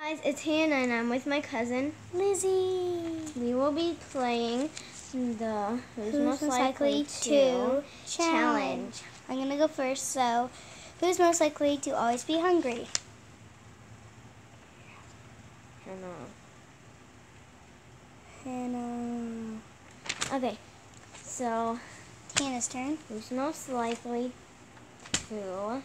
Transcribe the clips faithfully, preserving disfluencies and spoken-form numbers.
Guys, it's Hannah and I'm with my cousin Lizzie. We will be playing the Who's, Who's Most, most Likely, likely to to challenge. challenge? I'm going to go first. So, who's most likely to always be hungry? Hannah. Hannah. Okay, so Hannah's turn. who's most likely to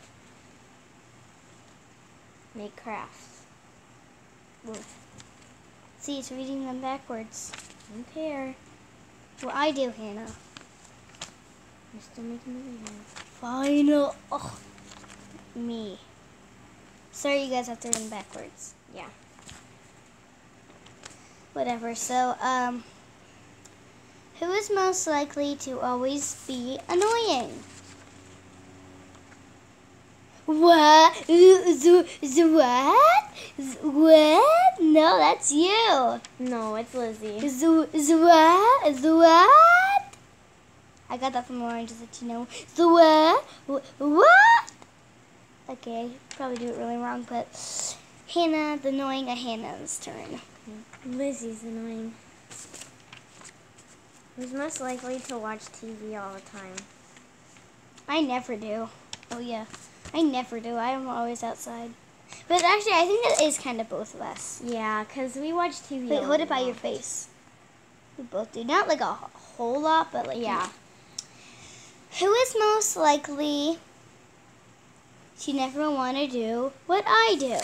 make crafts? Whoa. See, it's reading them backwards. I don't care. Well, I do, Hannah. You're still making the video. Final. Oh, me. Sorry, you guys have to read them backwards. Yeah. Whatever. So, um, who is most likely to always be annoying? What? Z- z- what? Z- what? No, that's you. No, it's Lizzie. Z- z- what? Z- what? I got that from Lauren, just let you know. Z- what? Wh- What? Okay, probably do it really wrong, but Hannah, the annoying a Hannah's turn. Lizzie's annoying. Who's most likely to watch T V all the time? I never do. Oh, yeah. I never do. I'm always outside. But actually, I think that is kind of both of us. Yeah, because we watch T V Wait, all hold the it by time. your face. We both do. Not like a whole lot, but like, Yeah. Who is most likely to never want to do what I do?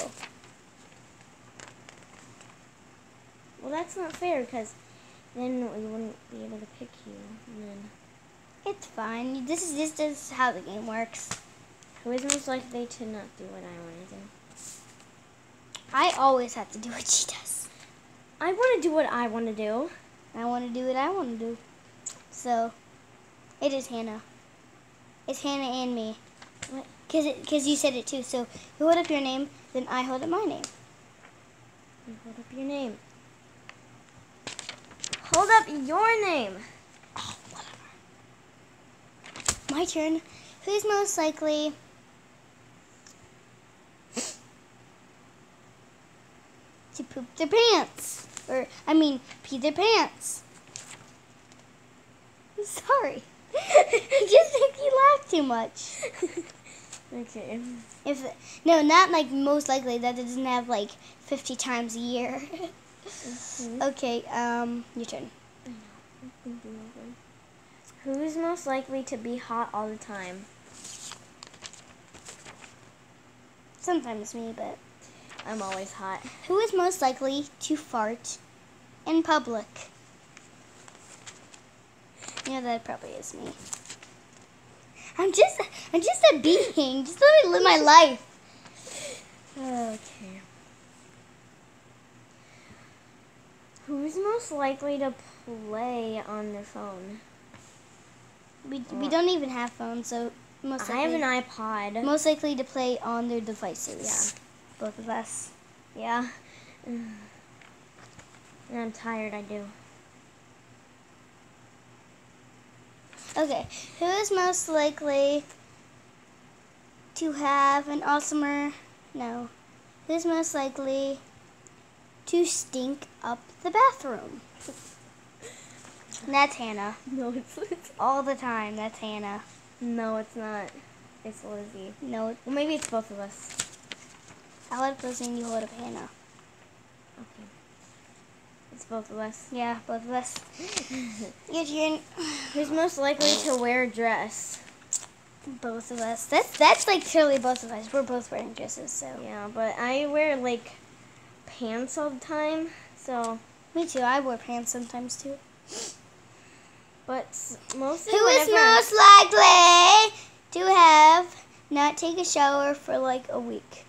Well, that's not fair because then we wouldn't be able to pick you. And then It's fine. This is this is how the game works. who is most likely to not do what I want to do? I always have to do what she does. I want to do what I want to do. I want to do what I want to do. So, it is Hannah. It's Hannah and me. What? Because because you said it too. So, you hold up your name, then I hold up my name. You hold up your name. Hold up your name. Oh, whatever. My turn. Who's most likely to poop their pants? Or, I mean, pee their pants. I'm sorry. It just makes you laugh too much. Okay. If No, not like most likely. That doesn't have like fifty times a year. Mm-hmm. Okay, um, your turn. Who's most likely to be hot all the time? Sometimes me, but I'm always hot. who is most likely to fart in public? You know, that probably is me. I'm just, I'm just a being. Just let me live my life. Okay. Who's most likely to play on their phone? We, we don't even have phones, so most I have likely, an iPod. most likely to play on their devices. Yeah. Both of us. Yeah. And I'm tired, I do. Okay, who is most likely to have an awesomer? No. Who's most likely to stink up the bathroom? That's Hannah. No, it's, it's All the time, that's Hannah. No, it's not. It's Lizzie. No, Well, maybe it's both of us. I hold up Lizzie and you hold up Hannah. Okay. It's both of us. Yeah, both of us. Your turn. Who's most likely to wear a dress? Both of us. That's that's like totally both of us. We're both wearing dresses, so. Yeah, but I wear like pants all the time, so. Me too. I wear pants sometimes too. But s- mostly Who is whenever- most likely to have not take a shower for like a week?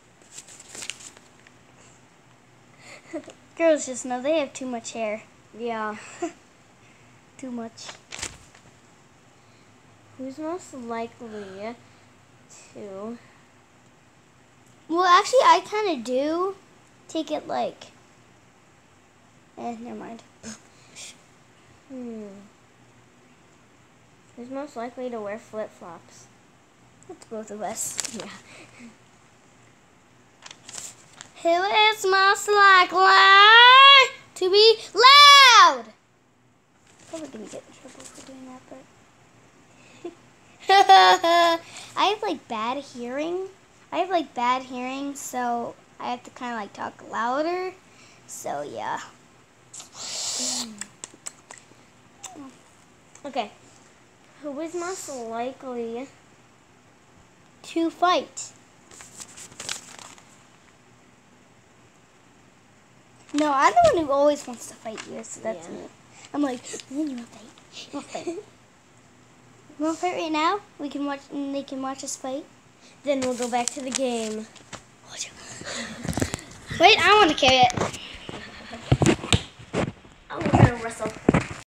Girls just know they have too much hair. Yeah. Too much. Who's most likely to? Well, actually, I kind of do take it like. Eh, never mind. Hmm. Who's most likely to wear flip flops? That's both of us. Yeah. Who is most likely to be loud? Probably gonna get in trouble for doing that, but I have like bad hearing. I have like bad hearing, so I have to kind of like talk louder. So yeah. Okay. Who is most likely to fight? No, I'm the one who always wants to fight you, so that's Yeah. me. I'm like, you want to fight? You want to fight? You want to fight right now? We can watch, and they can watch us fight. Then we'll go back to the game. Wait, I want to carry it. I'm gonna wrestle.